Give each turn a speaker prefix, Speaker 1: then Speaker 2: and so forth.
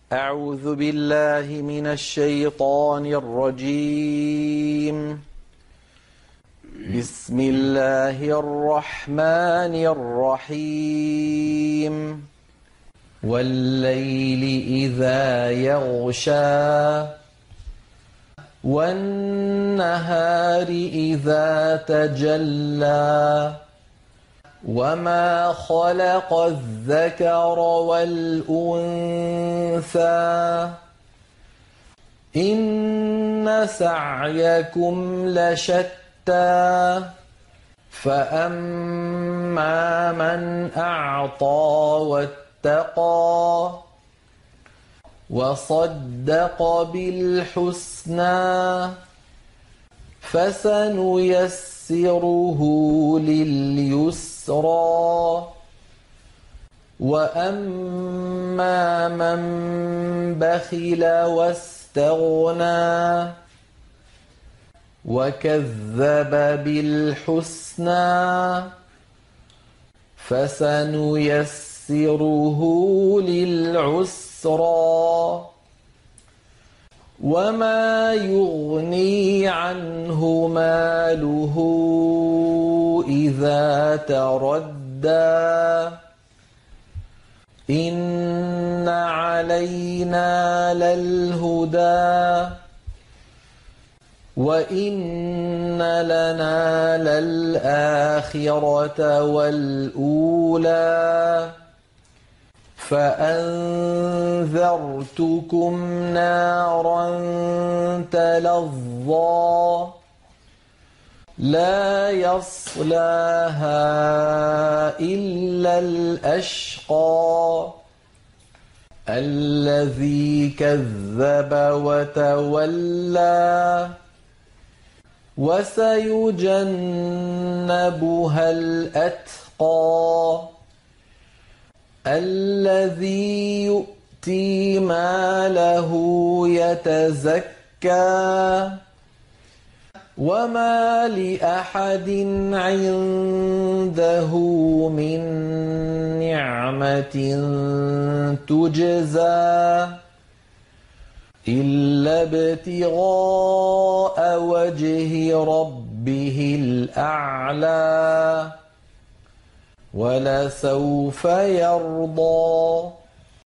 Speaker 1: أعوذ بالله من الشيطان الرجيم. بسم الله الرحمن الرحيم. والليل إذا يغشى والنهار إذا تجلى وما خلق الذكر والأنثى إن سعيكم لشتى فأما من أعطى واتقى وصدق بالحسنى فسنيسره لليسرى وأما من بخل واستغنى وكذب بالحسنى فسنيسره للعسرى وما يغني عنه ماله إذا تردى إن علينا للهدى وإن لنا للآخرة والأولى فأنذرتكم نارا تلظى لا يصلاها إلا الأشقى الذي كذب وتولى وسيجنبها الأتقى الذي يؤتي ماله يتزكى وما لأحد عنده من نعمة تجزى إلا ابتغاء وجه ربه الأعلى ولسوف يرضى